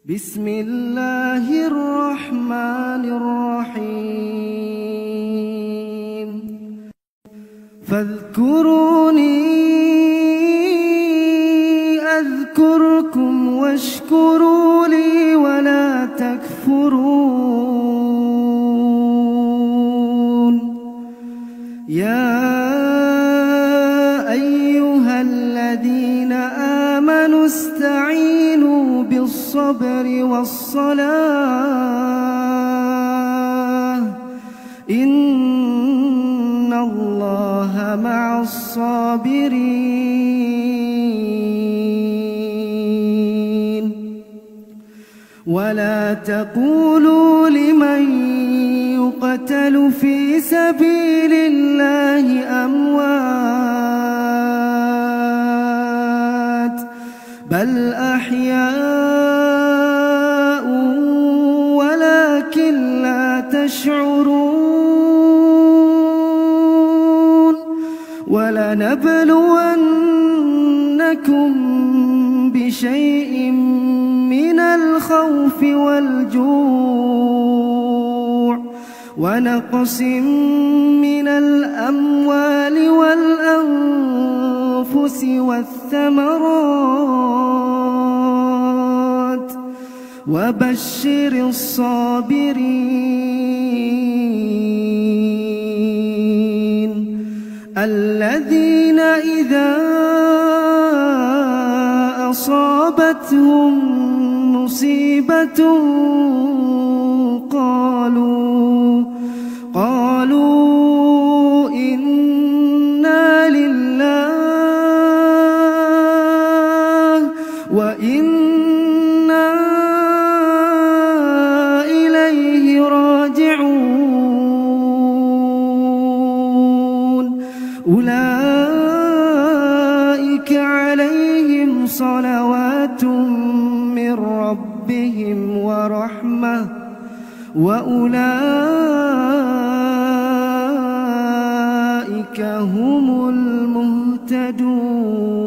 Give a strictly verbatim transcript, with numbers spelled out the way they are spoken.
بسم الله الرحمن الرحيم فاذكروني أذكركم واشكروا لي ولا تكفرون يا أيها الذين آمنوا استعينوا بالصبر والصلاة إن الله مع الصابرين ولا تقولوا لمن يقتل في سبيل الله أموات بل أحياء ولكن لا تشعرون ولنبلونكم بشيء من الخوف والجوع ونقص من الأموال والأنفس والثمرات وبشر الصابرين الذين إذا أصابتهم مصيبة قالوا قالوا إنا لله وإنا إليه راجعون أولئك عليهم صلوات من ربهم ورحمة وأولئك هم المهتدون.